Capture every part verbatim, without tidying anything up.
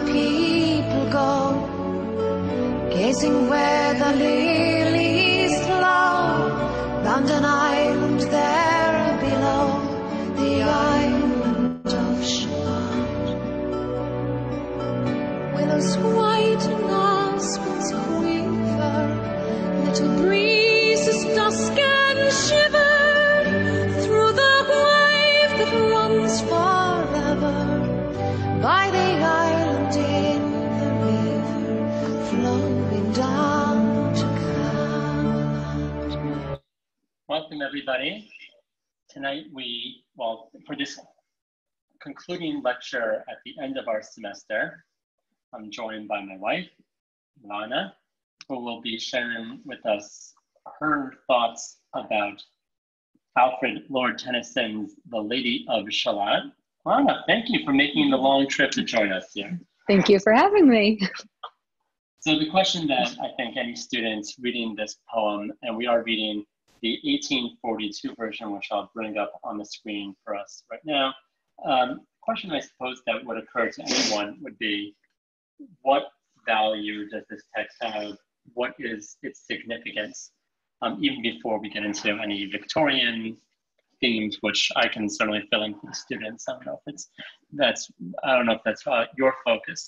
people go, gazing where the lilies flow, round an island there below, the island of Shalott. Willows white and aspens quiver, little breezes dusk and shiver, through the wave that runs forever, by the island in the river, flowing down to Shalott. Welcome, everybody. Tonight we, well, for this concluding lecture at the end of our semester, I'm joined by my wife, Lana, who will be sharing with us her thoughts about Alfred Lord Tennyson's The Lady of Shalott. Lana, thank you for making the long trip to join us here. Thank you for having me. So the question that I think any students reading this poem, and we are reading the eighteen forty-two version, which I'll bring up on the screen for us right now. Um, question I suppose that would occur to anyone would be, what value does this text have? What is its significance? Um, even before we get into any Victorian themes, which I can certainly fill in for the students. I don't know if it's, that's, I don't know if that's uh, your focus.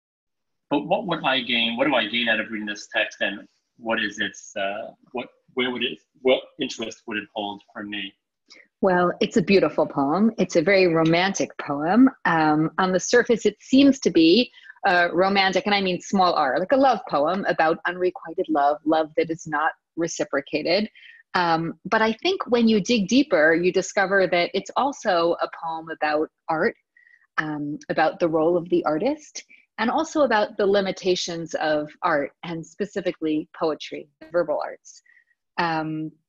But what would I gain? What do I gain out of reading this text, and what is its, uh, what, where would it, what interest would it hold for me? Well, it's a beautiful poem. It's a very romantic poem. Um, on the surface, it seems to be uh, romantic, and I mean small r, like a love poem about unrequited love, love that is not reciprocated. Um, but I think when you dig deeper, you discover that it's also a poem about art, um, about the role of the artist, and also about the limitations of art, and specifically poetry, verbal arts. Um,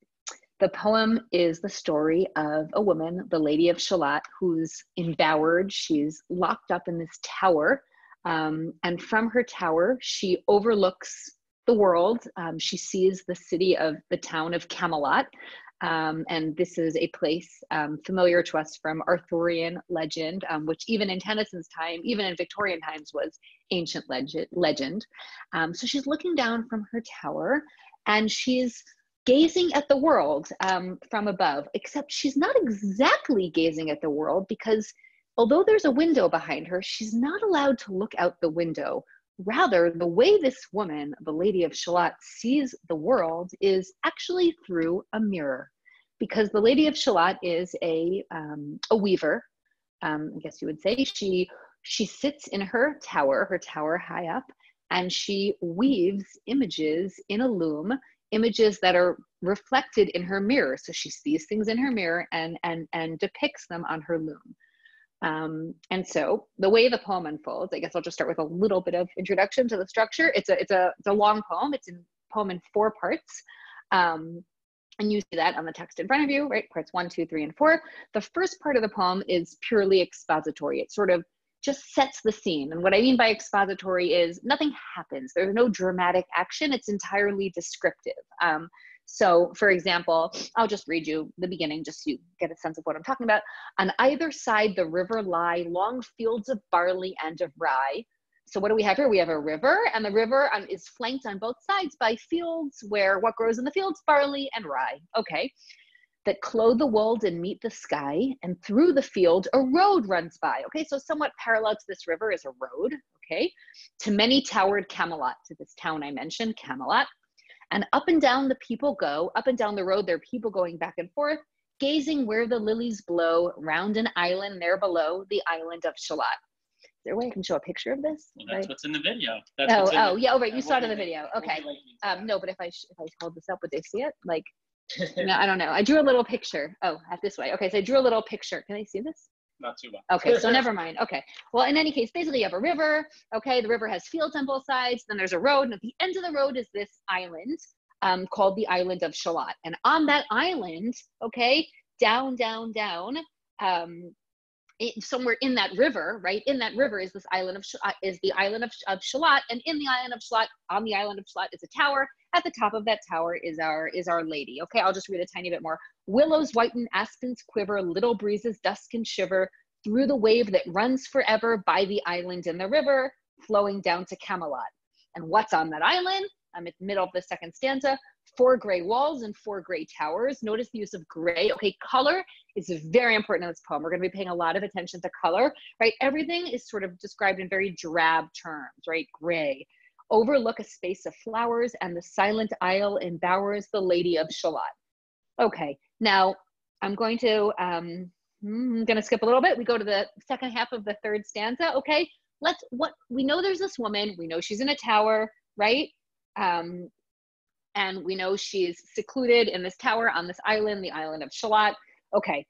the poem is the story of a woman, the Lady of Shalott, who's embowered. She's locked up in this tower, um, and from her tower, she overlooks the world. Um, she sees the city of the town of Camelot, um, and this is a place um, familiar to us from Arthurian legend, um, which even in Tennyson's time, even in Victorian times, was ancient legend. legend. Um, so she's looking down from her tower, and she's gazing at the world um, from above, except she's not exactly gazing at the world, because although there's a window behind her, she's not allowed to look out the window. Rather, the way this woman, the Lady of Shalott, sees the world is actually through a mirror, because the Lady of Shalott is a, um, a weaver, um, I guess you would say. She, she sits in her tower, her tower high up, and she weaves images in a loom, images that are reflected in her mirror. So she sees things in her mirror and, and, and depicts them on her loom. Um, and so the way the poem unfolds, I guess I'll just start with a little bit of introduction to the structure. It's a, it's a, it's a long poem. It's a poem in four parts. Um, and you see that on the text in front of you, right? Parts one, two, three, and four. The first part of the poem is purely expository. It sort of just sets the scene. And what I mean by expository is nothing happens. There's no dramatic action. It's entirely descriptive. Um, So for example, I'll just read you the beginning just so you get a sense of what I'm talking about. On either side the river lie long fields of barley and of rye. So what do we have here? We have a river, and the river um, is flanked on both sides by fields where what grows in the fields? Barley and rye. Okay. That clothe the wold and meet the sky, and through the field a road runs by. Okay, so somewhat parallel to this river is a road, okay, to many towered Camelot, to this town I mentioned, Camelot. And up and down the people go, up and down the road, there are people going back and forth, gazing where the lilies blow, round an island there below, the island of Shalott. Is there a way I can show a picture of this? Well, that's right? What's in the video. That's oh, oh, the, yeah, oh, right, you uh, saw it in the video. Okay. Um, no, but if I if I hold this up, would they see it? Like, no, I don't know. I drew a little picture. Oh, this way. Okay, so I drew a little picture. Can they see this? Not too well. Okay, so never mind. Okay. Well, in any case, basically you have a river. Okay, the river has fields on both sides. Then there's a road, and at the end of the road is this island um, called the island of Shalott. And on that island, okay, down, down, down, um, it, somewhere in that river, right? In that river is this island of uh, is the island of, of Shalott, and in the island of Shalott, on the island of Shalott, is a tower. At the top of that tower is our is our lady. Okay, I'll just read a tiny bit more. Willows whiten, aspens quiver, little breezes dusk and shiver through the wave that runs forever by the island and the river. flowing down to Camelot. And what's on that island? I'm at the middle of the second stanza. Four gray walls and four gray towers. Notice the use of gray. Okay, color is very important in this poem. We're going to be paying a lot of attention to color, right? Everything is sort of described in very drab terms, right? Gray. Overlook a space of flowers, and the silent isle embowers the Lady of Shalott. Okay, now I'm going to, um, I'm going to skip a little bit. We go to the second half of the third stanza. Okay, let's, what, we know there's this woman. We know she's in a tower, right? Um, and we know she's secluded in this tower on this island, the island of Shalott. Okay,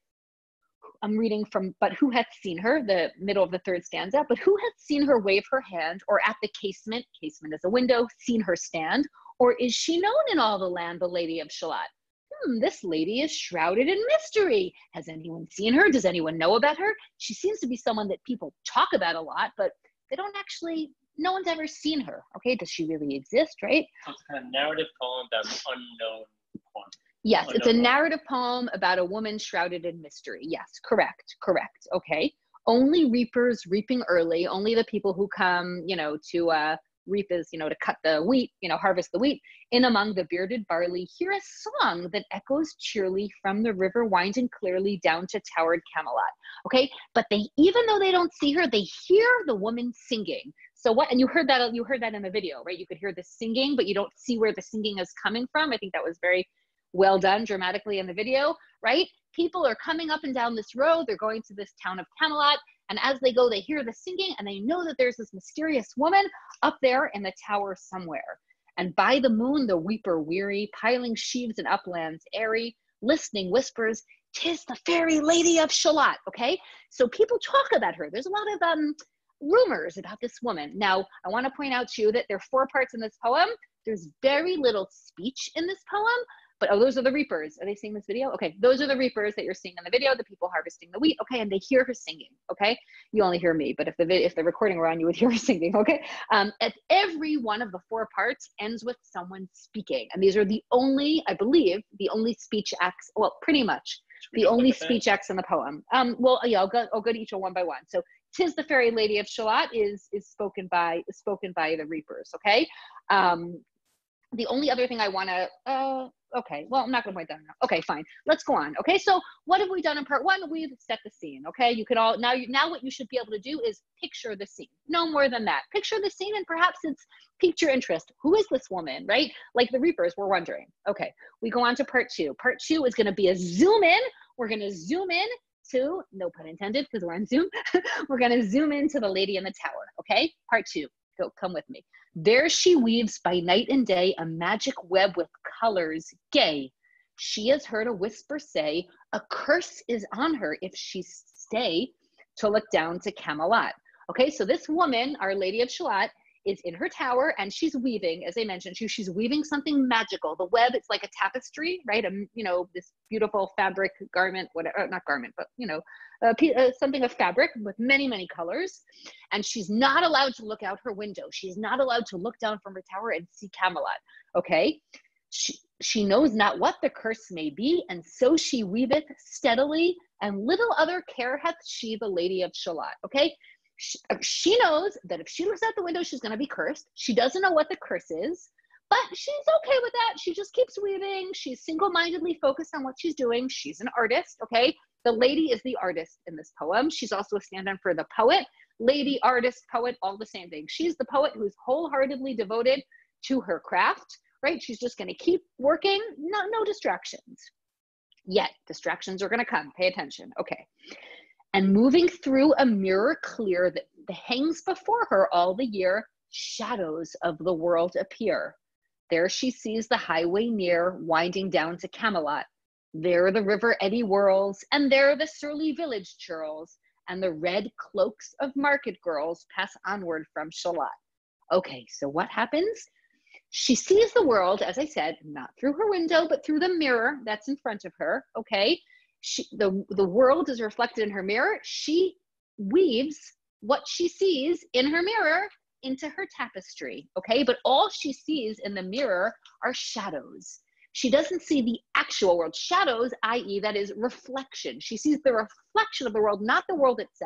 I'm reading from, but who hath seen her, the middle of the third stanza, but who hath seen her wave her hand, or at the casement, casement is a window, seen her stand, or is she known in all the land, the Lady of Shalott? Hmm, this lady is shrouded in mystery. Has anyone seen her? Does anyone know about her? She seems to be someone that people talk about a lot, but they don't actually, no one's ever seen her. Okay, does she really exist, right? So it's kind of narrative poem about an unknown poem. Yes, unknown it's a woman. narrative poem about a woman shrouded in mystery. Yes, correct, correct. Okay. Only reapers reaping early, only the people who come, you know, to uh, reap is, you know, to cut the wheat, you know, harvest the wheat, in among the bearded barley, hear a song that echoes cheerily from the river winding clearly down to towered Camelot. Okay, but they, even though they don't see her, they hear the woman singing. So what, and you heard that, you heard that in the video, right? You could hear the singing, but you don't see where the singing is coming from. I think that was very well done dramatically in the video, right? People are coming up and down this road. They're going to this town of Camelot. And as they go, they hear the singing and they know that there's this mysterious woman up there in the tower somewhere. And by the moon, the weeper weary, piling sheaves and uplands airy, listening whispers, "'Tis the fairy Lady of Shalott." Okay, so people talk about her. There's a lot of um, rumors about this woman. Now, I want to point out to you that there are four parts in this poem. There's very little speech in this poem. But oh, those are the reapers. Are they seeing this video? Okay, those are the reapers that you're seeing in the video, the people harvesting the wheat. Okay, and they hear her singing. Okay, you only hear me, but if the if the recording were on, you would hear her singing. Okay, um, at every one of the four parts ends with someone speaking, and these are the only, I believe, the only speech acts. Well, pretty much the only speech acts in the poem. Um, well, yeah, I'll go. I'll go to each one one by one. So, "'Tis the fairy Lady of Shalott" is is spoken by is spoken by the reapers. Okay. Um, the only other thing I want to, uh, okay, well, I'm not going to point that out. Okay, fine. Let's go on. Okay, so what have we done in part one? We've set the scene. Okay, you could all, now, you, now what you should be able to do is picture the scene. No more than that. Picture the scene and perhaps it's piqued your interest. Who is this woman, right? Like the reapers were wondering. Okay, we go on to part two. Part two is going to be a zoom in. We're going to zoom in to, no pun intended, because we're on Zoom. We're going to zoom into the lady in the tower. Okay, part two. Go, come with me. There she weaves by night and day a magic web with colors gay. She has heard a whisper say, a curse is on her if she stay to look down to Camelot. Okay, so this woman, Our Lady of Shalott, is in her tower and she's weaving, as I mentioned, she, she's weaving something magical. The web, it's like a tapestry, right? Um, you know, this beautiful fabric garment, whatever, not garment, but you know, uh, uh, something of fabric with many, many colors. And she's not allowed to look out her window. She's not allowed to look down from her tower and see Camelot, okay? She, she knows not what the curse may be, and so she weaveth steadily, and little other care hath she, the Lady of Shalott, okay? She, she knows that if she looks out the window, she's going to be cursed. She doesn't know what the curse is, but she's okay with that. She just keeps weaving. She's single-mindedly focused on what she's doing. She's an artist, okay? The lady is the artist in this poem. She's also a stand-in for the poet. Lady, artist, poet, all the same thing. She's the poet who's wholeheartedly devoted to her craft, right? She's just going to keep working. No, no distractions. Yet, distractions are going to come. Pay attention. Okay. And moving through a mirror clear that hangs before her all the year, shadows of the world appear. There she sees the highway near, winding down to Camelot. There the river eddy whirls, and there the surly village churls, and the red cloaks of market girls pass onward from Shalott. Okay, so what happens? She sees the world, as I said, not through her window, but through the mirror that's in front of her, okay? She, the, the world is reflected in her mirror. She weaves what she sees in her mirror into her tapestry, okay? But all she sees in the mirror are shadows. She doesn't see the actual world. Shadows, that is, that is reflection. She sees the reflection of the world, not the world itself.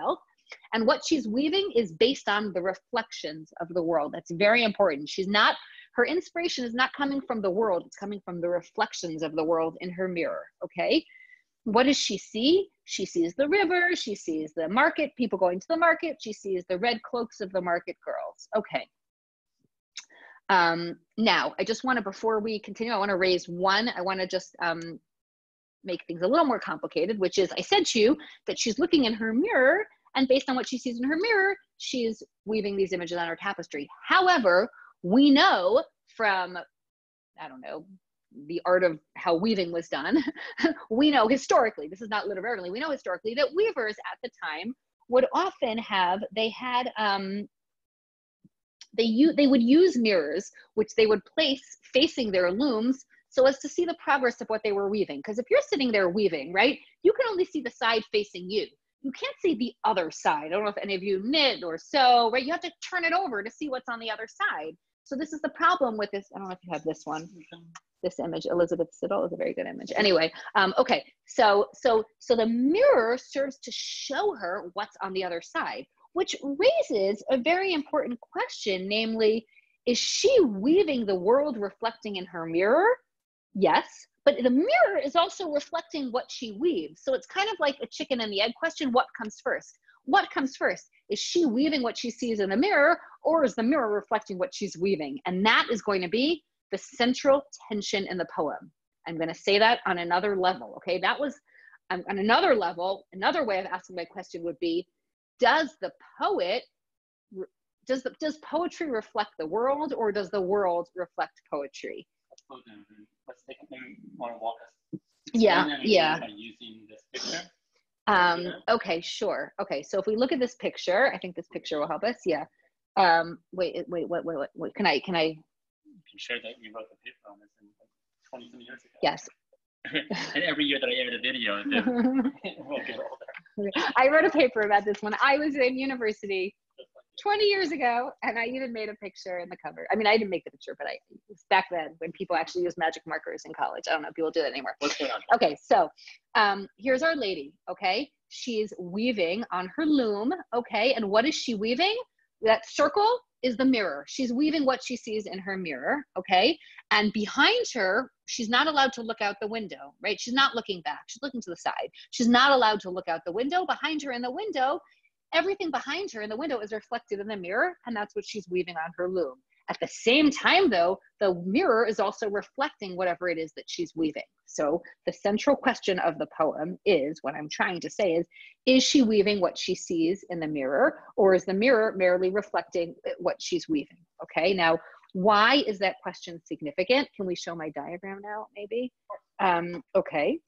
And what she's weaving is based on the reflections of the world. That's very important. She's not, her inspiration is not coming from the world. It's coming from the reflections of the world in her mirror, okay? What does she see? She sees the river. She sees the market, people going to the market. She sees the red cloaks of the market girls. Okay. Um, now, I just want to, before we continue, I want to raise one. I want to just um, make things a little more complicated, which is I said to you that she's looking in her mirror, and based on what she sees in her mirror, she's weaving these images on her tapestry. However, we know from, I don't know, the art of how weaving was done, we know historically, this is not literally, we know historically that weavers at the time would often have, they had, um, they, u they would use mirrors, which they would place facing their looms so as to see the progress of what they were weaving. Because if you're sitting there weaving, right, you can only see the side facing you. You can't see the other side. I don't know if any of you knit or sew, right? You have to turn it over to see what's on the other side. So this is the problem with this. I don't know if you have this one. This image, Elizabeth Siddall, is a very good image. Anyway, um, okay, so so so the mirror serves to show her what's on the other side, which raises a very important question, namely, is she weaving the world reflecting in her mirror? Yes, but the mirror is also reflecting what she weaves. So it's kind of like a chicken and the egg question. What comes first? What comes first? Is she weaving what she sees in the mirror, or is the mirror reflecting what she's weaving? And that is going to be the central tension in the poem. I'm going to say that on another level, okay? That was, um, on another level, another way of asking my question would be, does the poet, does, the, does poetry reflect the world, or does the world reflect poetry? Let's go down. Let's take, maybe want to walk us. Yeah, yeah. By using this picture. Um, okay, sure. Okay, so if we look at this picture, I think this picture will help us. Yeah. Um, wait, wait, wait, wait, wait, wait. Can I, can I? You can share that you wrote the paper on this in like twenty some years ago. Yes. And every year that I edit a video, it will get older. I wrote a paper about this when I was in university twenty years ago, and I even made a picture in the cover. I mean, I didn't make the picture, but I, it was back then when people actually used magic markers in college. I don't know if people do that anymore. What's going on? Okay, so um, here's our lady, okay? She's weaving on her loom, okay? And what is she weaving? That circle is the mirror. She's weaving what she sees in her mirror, okay? And behind her, she's not allowed to look out the window, right? She's not looking back. She's looking to the side. She's not allowed to look out the window. Behind her in the window, everything behind her in the window is reflected in the mirror, and that's what she's weaving on her loom. At the same time, though, the mirror is also reflecting whatever it is that she's weaving. So the central question of the poem is, what I'm trying to say is, is she weaving what she sees in the mirror, or is the mirror merely reflecting what she's weaving? Okay, now, why is that question significant? Can we show my diagram now, maybe? Um, okay.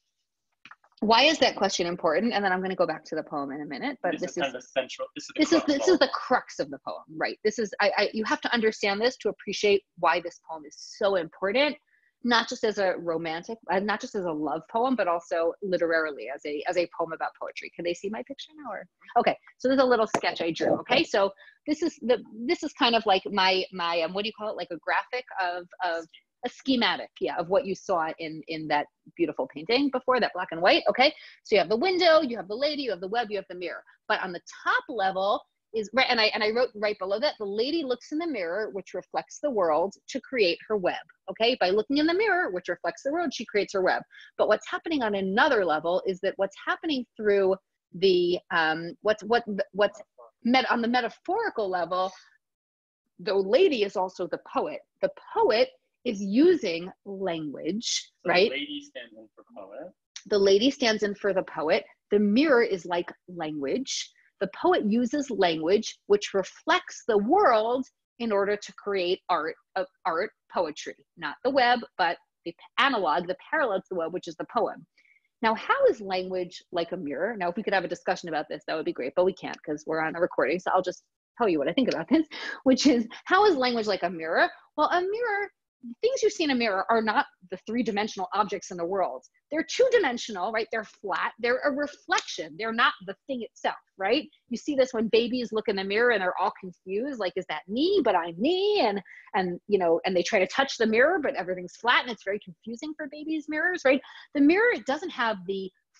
Why is that question important? And then I'm going to go back to the poem in a minute. But this, this is kind of the central. This is the this is this is the crux of the poem, right? This is I, I. You have to understand this to appreciate why this poem is so important, not just as a romantic, uh, not just as a love poem, but also literarily as a as a poem about poetry. Can they see my picture now? Or okay, so there's a little sketch I drew. Okay, so this is the this is kind of like my my um, what do you call it? Like a graphic of of. A schematic, yeah, of what you saw in, in that beautiful painting before, that black and white, okay? So you have the window, you have the lady, you have the web, you have the mirror. But on the top level is, right, and I, and I wrote right below that, the lady looks in the mirror, which reflects the world, to create her web, okay? By looking in the mirror, which reflects the world, she creates her web. But what's happening on another level is that what's happening through the, um, what's, what, what's met on the metaphorical level, the lady is also the poet. The poet is using language, so right? The lady stands in for poet. The lady stands in for the poet. The mirror is like language. The poet uses language which reflects the world in order to create art, uh, art, poetry, not the web, but the analog, the parallel to the web, which is the poem. Now, how is language like a mirror? Now, if we could have a discussion about this, that would be great, but we can't because we're on a recording. So I'll just tell you what I think about this, which is, how is language like a mirror? Well, a mirror, things you see in a mirror are not the three-dimensional objects in the world. They're two-dimensional, right? They're flat. They're a reflection. They're not the thing itself, right? You see this when babies look in the mirror and they're all confused, like, is that me? But I'm me. And, and you know, and they try to touch the mirror, but everything's flat, and it's very confusing for babies' mirrors, right? The mirror, it doesn't have the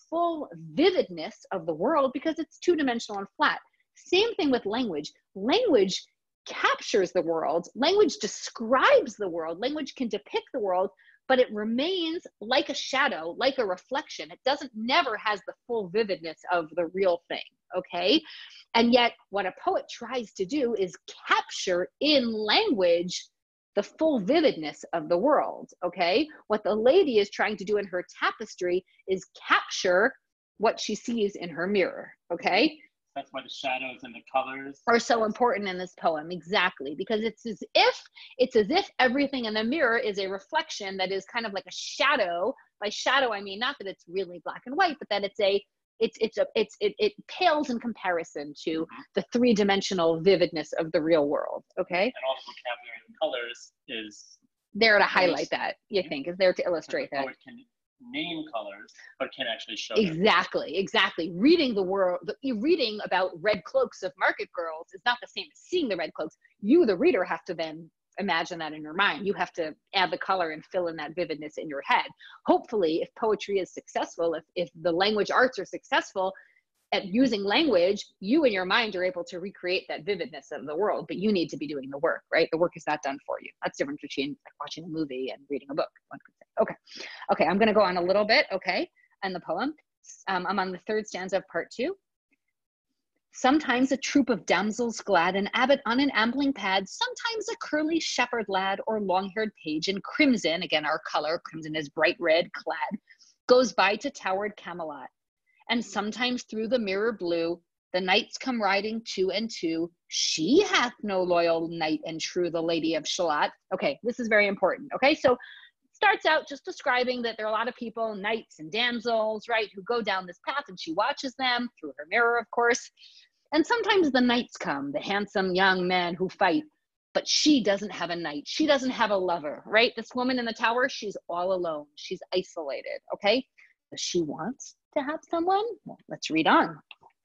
full vividness of the world because it's two-dimensional and flat. Same thing with language. Language captures the world. Language describes the world. Language can depict the world, but it remains like a shadow, like a reflection. It doesn't, never has the full vividness of the real thing, okay? And yet what a poet tries to do is capture in language the full vividness of the world, okay? What the lady is trying to do in her tapestry is capture what she sees in her mirror, okay? That's why the shadows and the colors are so important in this poem, exactly, because it's as if it's as if everything in the mirror is a reflection that is kind of like a shadow. By shadow, I mean not that it's really black and white, but that it's a it's it's a it's it, it pales in comparison to mm-hmm. the three-dimensional vividness of the real world. Okay, and all the vocabulary and colors is there to highlight that. You think is there to illustrate that. Can name colors, but can actually show exactly them. Exactly reading the world the, reading about red cloaks of market girls is not the same as seeing the red cloaks. You, the reader, have to then imagine that in your mind. You have to add the color and fill in that vividness in your head. Hopefully, if poetry is successful, if, if the language arts are successful at using language, you in your mind are able to recreate that vividness of the world, but you need to be doing the work, right? The work is not done for you. That's different between like watching a movie and reading a book, one could say. Okay, okay, I'm gonna go on a little bit, okay, and the poem. Um, I'm on the third stanza of part two. Sometimes a troop of damsels glad, an abbot on an ambling pad, sometimes a curly shepherd lad or long-haired page in crimson, again our color, crimson is bright red clad, goes by to towered Camelot. And sometimes through the mirror blue, the knights come riding two and two. She hath no loyal knight and true, the Lady of Shalott. Okay, this is very important, okay? So starts out just describing that there are a lot of people, knights and damsels, right, who go down this path and she watches them through her mirror, of course. And sometimes the knights come, the handsome young men who fight, but she doesn't have a knight. She doesn't have a lover, right? This woman in the tower, she's all alone. She's isolated, okay? Does she want to have someone? Well, let's read on.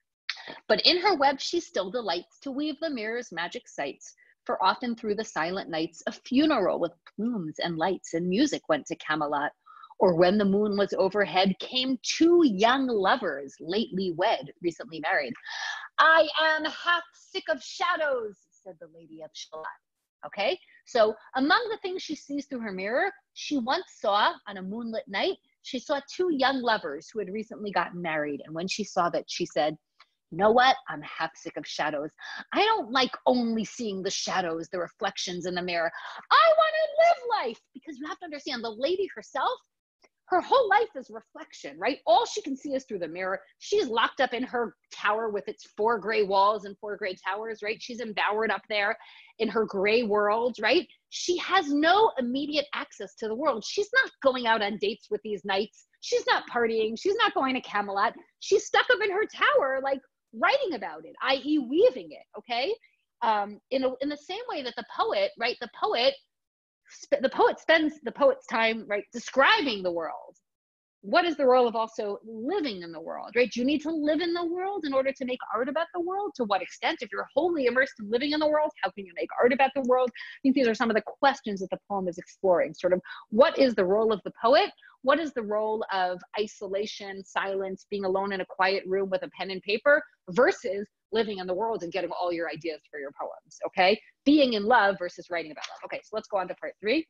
But in her web she still delights to weave the mirror's magic sights, for often through the silent nights a funeral with plumes and lights and music went to Camelot, or when the moon was overhead came two young lovers, lately wed, recently married. I am half sick of shadows, said the Lady of Shalott. Okay, so among the things she sees through her mirror, she once saw on a moonlit night, she saw two young lovers who had recently gotten married. And when she saw that, she said, you know what? I'm half sick of shadows. I don't like only seeing the shadows, the reflections in the mirror. I want to live life, because you have to understand the lady herself, her whole life is reflection, right? All she can see is through the mirror. She's locked up in her tower with its four gray walls and four gray towers, right? She's embowered up there in her gray world, right? She has no immediate access to the world. She's not going out on dates with these knights. She's not partying. She's not going to Camelot. She's stuck up in her tower, like writing about it, that is weaving it, okay? Um, in, a, in the same way that the poet, right? The poet the poet spends the poet's time, right, describing the world. What is the role of also living in the world, right? Do you need to live in the world in order to make art about the world? To what extent? If you're wholly immersed in living in the world, how can you make art about the world? I think these are some of the questions that the poem is exploring. Sort of, what is the role of the poet? What is the role of isolation, silence, being alone in a quiet room with a pen and paper versus living in the world and getting all your ideas for your poems, okay? Being in love versus writing about love. Okay, so let's go on to part three.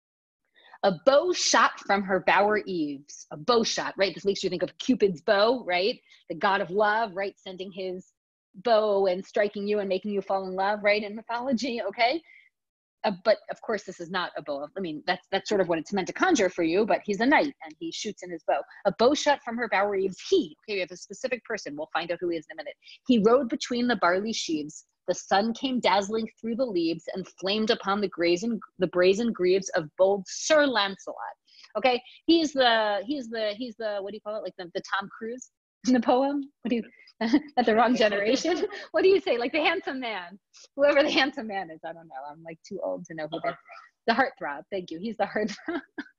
A bow shot from her bower eaves. A bow shot, right? This makes you think of Cupid's bow, right? The god of love, right? Sending his bow and striking you and making you fall in love, right? In mythology, okay? Uh, but of course, this is not a bow. I mean, that's that's sort of what it's meant to conjure for you, but he's a knight and he shoots in his bow. A bow shot from her bower eaves. He, okay, we have a specific person. We'll find out who he is in a minute. He rode between the barley sheaves. The sun came dazzling through the leaves and flamed upon the brazen, the brazen greaves of bold Sir Lancelot. Okay, he's the, he's the, he's the, what do you call it? Like the, the Tom Cruise in the poem? What do you, not the wrong generation. What do you say? Like the handsome man, whoever the handsome man is. I don't know. I'm like too old to know who that. The heartthrob. Thank you. He's the heartthrob.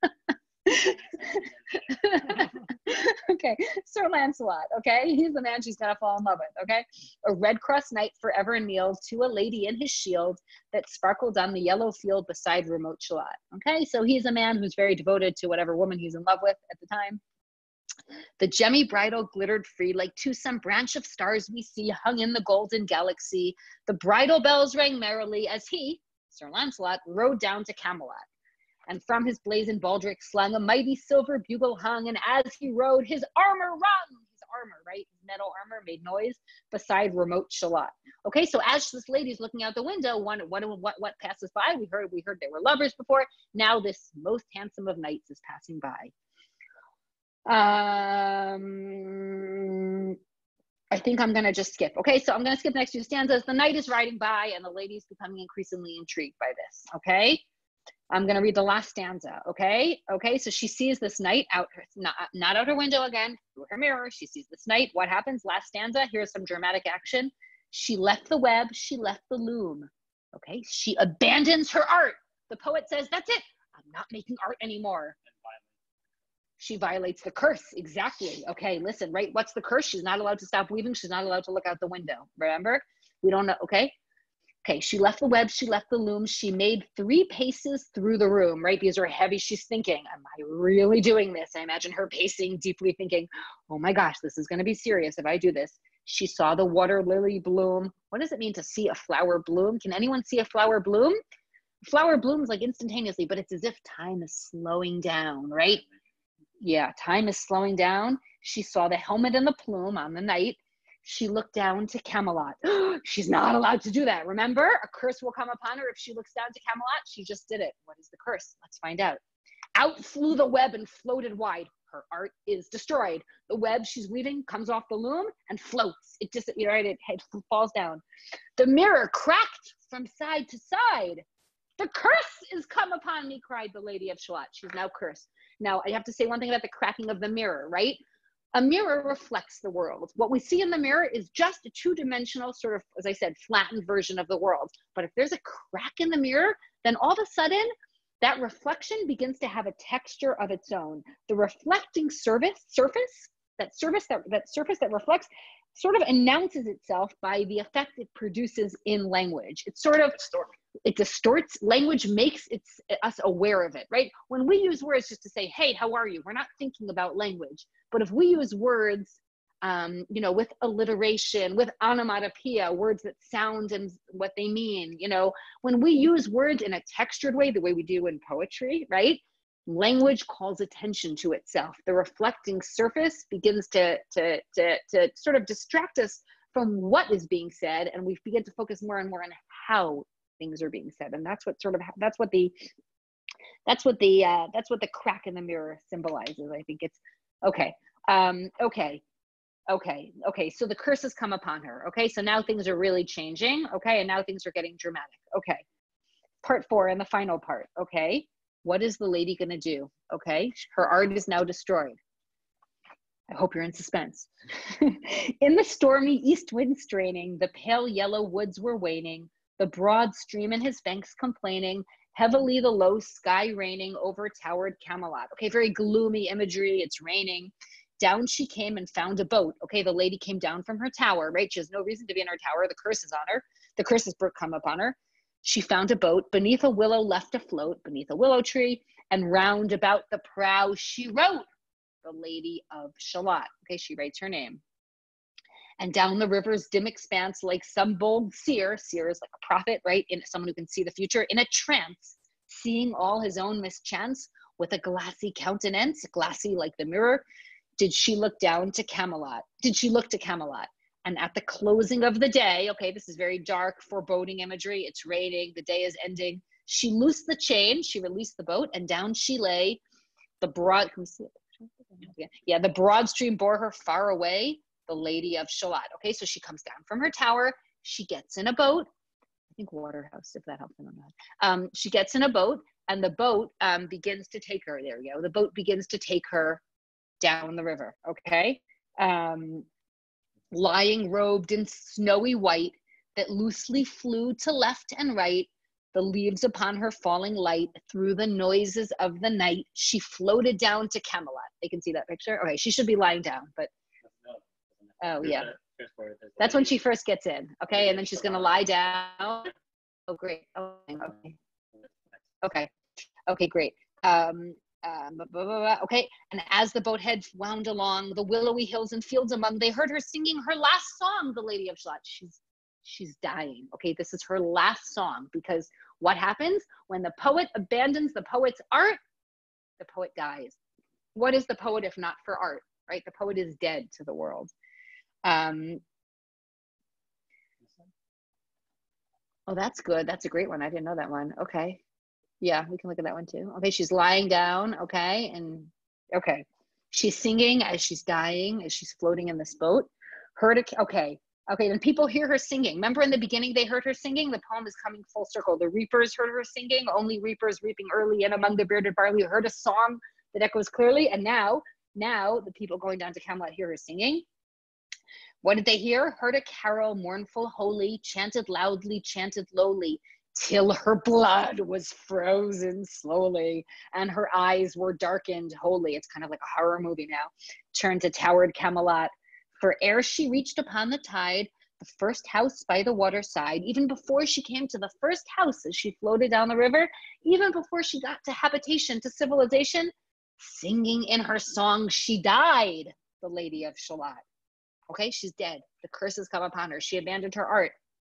Okay, Sir Lancelot. Okay, he's the man she's gonna fall in love with. Okay, a red cross knight forever kneeled to a lady in his shield that sparkled on the yellow field beside remote Shalott. Okay, so he's a man who's very devoted to whatever woman he's in love with at the time. The gemmy bridal glittered free, like to some branch of stars we see hung in the golden galaxy. The bridal bells rang merrily as he, Sir Lancelot, rode down to Camelot. And from his blazoned baldric slung a mighty silver bugle hung, and as he rode, his armor rung. His armor, right? His metal armor made noise beside remote Shalott. Okay, so as this lady's looking out the window, one, what, what, what passes by? We heard, we heard they were lovers before. Now this most handsome of knights is passing by. Um, I think I'm gonna just skip. Okay, so I'm gonna skip the next two stanzas. The knight is riding by, and the lady's becoming increasingly intrigued by this. Okay. I'm going to read the last stanza, okay? Okay, so she sees this knight out, her, not, not out her window again, through her mirror. She sees this knight. What happens? Last stanza, here's some dramatic action. She left the web, she left the loom, okay? She abandons her art. The poet says, that's it. I'm not making art anymore. She violates the curse, exactly. Okay, listen, right? What's the curse? She's not allowed to stop weaving. She's not allowed to look out the window, remember? We don't know, okay? Okay, she left the web, she left the loom, she made three paces through the room, right? These are heavy, she's thinking, am I really doing this? I imagine her pacing, deeply thinking, oh my gosh, this is gonna be serious if I do this. She saw the water lily bloom. What does it mean to see a flower bloom? Can anyone see a flower bloom? Flower blooms like instantaneously, but it's as if time is slowing down, right? Yeah, time is slowing down. She saw the helmet and the plume on the knight. She looked down to Camelot. She's not allowed to do that. Remember, a curse will come upon her if she looks down to Camelot. She just did it. What is the curse? Let's find out. Out flew the web and floated wide. Her art is destroyed. The web she's weaving comes off the loom and floats. It just, you know, right, it, it falls down. The mirror cracked from side to side. The curse is come upon me, cried the lady of Shalott. She's now cursed. Now, I have to say one thing about the cracking of the mirror, right? A mirror reflects the world. What we see in the mirror is just a two-dimensional sort of, as I said, flattened version of the world. But if there's a crack in the mirror, then all of a sudden, that reflection begins to have a texture of its own. The reflecting surface, surface, that surface that, that surface that reflects, sort of announces itself by the effect it produces in language. It's sort of, it distorts, language makes it's, us aware of it, right? When we use words just to say, hey, how are you? We're not thinking about language. But if we use words, um, you know, with alliteration, with onomatopoeia, words that sound and what they mean, you know, when we use words in a textured way, the way we do in poetry, right? Language calls attention to itself. The reflecting surface begins to, to, to, to sort of distract us from what is being said, and we begin to focus more and more on how things are being said. And that's what sort of, that's what the, that's what the, uh, that's what the crack in the mirror symbolizes. I think it's, okay, um, okay, okay, okay. So the curse has come upon her. Okay, so now things are really changing. Okay, and now things are getting dramatic. Okay, part four and the final part. Okay, what is the lady gonna do? Okay, her art is now destroyed. I hope you're in suspense. In the stormy east wind straining, the pale yellow woods were waning, the broad stream in his banks complaining, heavily the low sky raining over towered Camelot. Okay, very gloomy imagery, it's raining. Down she came and found a boat. Okay, the lady came down from her tower, right? She has no reason to be in her tower, the curse is on her. The curse has come upon her. She found a boat, beneath a willow left afloat, beneath a willow tree, and round about the prow she wrote, the Lady of Shalott. Okay, she writes her name. And down the river's dim expanse, like some bold seer, seer is like a prophet, right? In someone who can see the future, in a trance, seeing all his own mischance, with a glassy countenance, glassy like the mirror, did she look down to Camelot? Did she look to Camelot? And at the closing of the day, okay, this is very dark, foreboding imagery. It's raining, the day is ending. She loosed the chain, she released the boat, and down she lay. The broad, can we see it? Yeah, the broad stream bore her far away, the Lady of Shalott. Okay, so she comes down from her tower. She gets in a boat. I think Waterhouse, if that helps. I don't know. Um, she gets in a boat, and the boat um, begins to take her. There we go. The boat begins to take her down the river. Okay. Um, lying robed in snowy white that loosely flew to left and right, the leaves upon her falling light, through the noises of the night, she floated down to Camelot. They can see that picture? Okay, she should be lying down, but, oh yeah. That's when she first gets in, okay? And then she's gonna lie down. Oh, great, okay, okay, okay, okay, great. Um, Um, blah, blah, blah, blah. Okay, and as the boat head wound along the willowy hills and fields among, they heard her singing her last song, the Lady of Shalott. She's she's dying. Okay, this is her last song, because what happens when the poet abandons the poet's art? The poet dies. What is the poet if not for art, right? The poet is dead to the world. Um, oh, that's good. That's a great one. I didn't know that one. Okay. Yeah, we can look at that one too. Okay, she's lying down, okay, and okay. She's singing as she's dying, as she's floating in this boat. Heard a, okay, okay, then people hear her singing. Remember in the beginning they heard her singing? The poem is coming full circle. The reapers heard her singing, only reapers reaping early and among the bearded barley heard a song that echoes clearly, and now, now the people going down to Camelot hear her singing. What did they hear? Heard a carol, mournful, holy, chanted loudly, chanted lowly, till her blood was frozen slowly and her eyes were darkened wholly. It's kind of like a horror movie now. Turned to towered Camelot. For ere she reached upon the tide, the first house by the waterside, even before she came to the first house as she floated down the river, even before she got to habitation, to civilization, singing in her song, she died, the Lady of Shalott. Okay, she's dead. The curse has come upon her. She abandoned her art.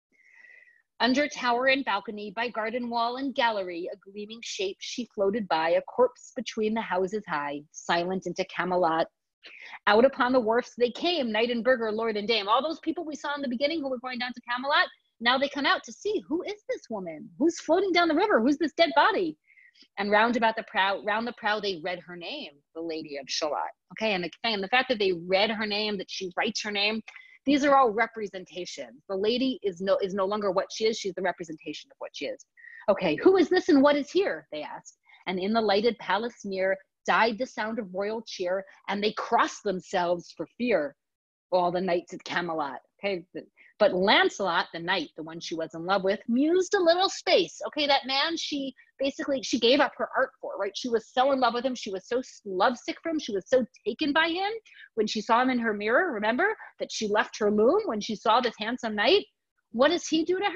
Under tower and balcony, by garden wall and gallery, a gleaming shape she floated by, a corpse between the houses high, silent into Camelot. Out upon the wharfs they came, knight and burgher, lord and dame. All those people we saw in the beginning who were going down to Camelot, now they come out to see, who is this woman? Who's floating down the river? Who's this dead body? And round about the prow, round the prow, they read her name, the Lady of Shalott. Okay, and again, the fact that they read her name, that she writes her name, these are all representations. The lady is no, is no longer what she is. She's the representation of what she is. Okay, who is this and what is here? They asked. And in the lighted palace near died the sound of royal cheer, and they crossed themselves for fear, all the knights at Camelot. Okay, but Lancelot, the knight, the one she was in love with, mused a little space. Okay, that man she basically, she gave up her art for, right? She was so in love with him. She was so lovesick for him. She was so taken by him when she saw him in her mirror. Remember that she left her loom when she saw this handsome knight? What does he do to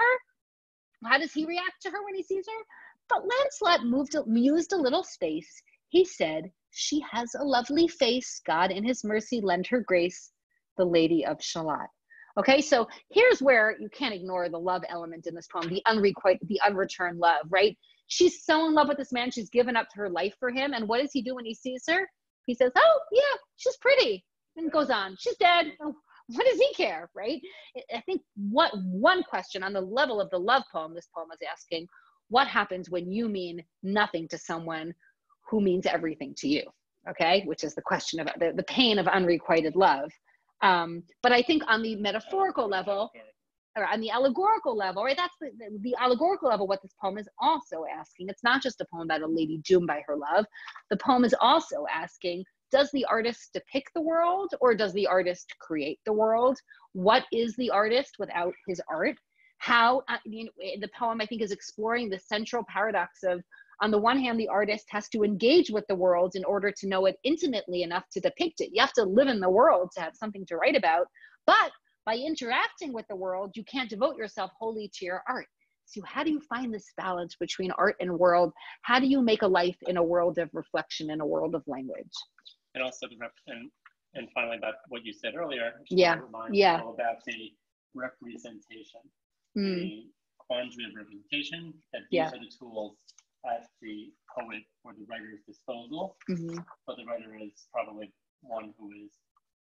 her? How does he react to her when he sees her? But Lancelot moved, mused a little space. He said, she has a lovely face. God in his mercy lend her grace, the Lady of Shalott. Okay, so here's where you can't ignore the love element in this poem, the unrequited, the unreturned love, right? She's so in love with this man, she's given up her life for him. And what does he do when he sees her? He says, oh, yeah, she's pretty. And goes on, she's dead. Oh, what does he care, right? I think what one question on the level of the love poem, this poem is asking, what happens when you mean nothing to someone who means everything to you, okay? Which is the question of the, the pain of unrequited love. Um, but I think on the metaphorical level, or on the allegorical level, right? That's the, the, the allegorical level, what this poem is also asking. It's not just a poem about a lady doomed by her love. The poem is also asking, does the artist depict the world or does the artist create the world? What is the artist without his art? How, uh, you know, the poem I think is exploring the central paradox of, on the one hand, the artist has to engage with the world in order to know it intimately enough to depict it. You have to live in the world to have something to write about. But by interacting with the world, you can't devote yourself wholly to your art. So how do you find this balance between art and world? How do you make a life in a world of reflection, in a world of language? And also, the rep and, and finally, about what you said earlier, yeah, yeah, about the representation, mm. the quandary of representation, that these yeah. are the tools at the poet or the writer's disposal, mm-hmm. but the writer is probably one who is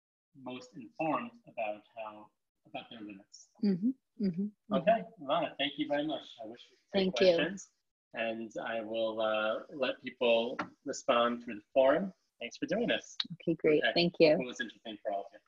most informed about how, about their limits. Mm-hmm. Mm-hmm. Okay, Lana, thank you very much. I wish we could take thank questions, you. And I will uh, let people respond through the forum. Thanks for doing this. Okay, great. Okay. Thank you. It was interesting for all of you.